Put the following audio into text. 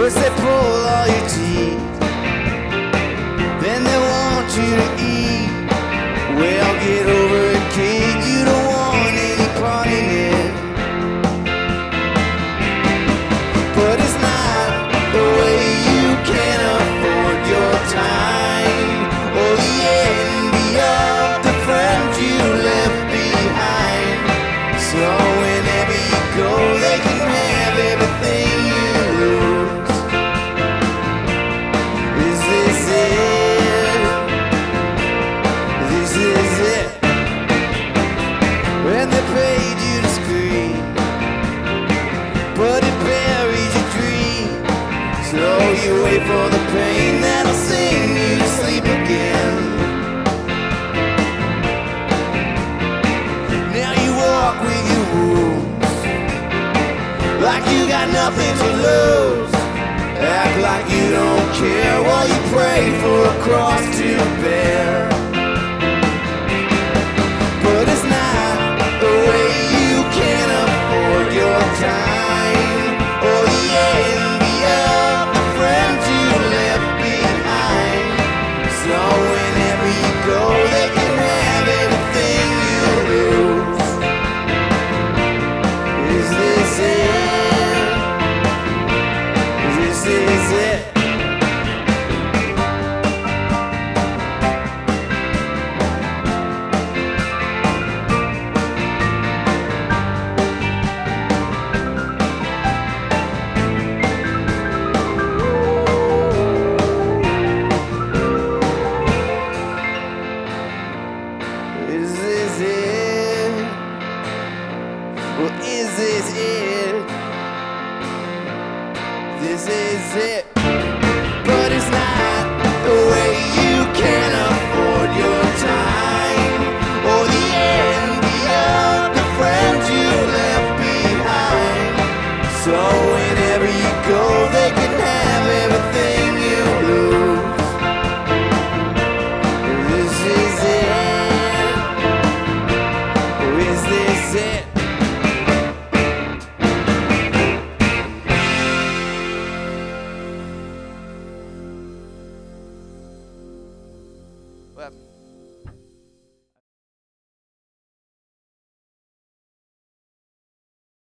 First they pull all your teeth, then they want you to eat. Well, get over it, kid, you don't want any part in it. But it's not the way you can afford your time, or the envy of the friends you left behind. So whenever you go, they can have everything you lose. Is this it? This is it. When they paid you to scream, but it buried your dream. So you wait for the pain that'll sing you to sleep again. Now you walk with your wounds, like you got nothing to lose. Act like you don't care while you pray for a cross to bear. But it's not the way you can afford your time, or the envy of the friends you left behind. So whenever you go, they can have everything you lose. Is this it? This is it. Is this it? Well, is this it? This is it. But it's not the way you can afford your time, or the envy of the friends you left behind. So whenever you go, they can have everything you lose. This is it. Or is this it? What happened?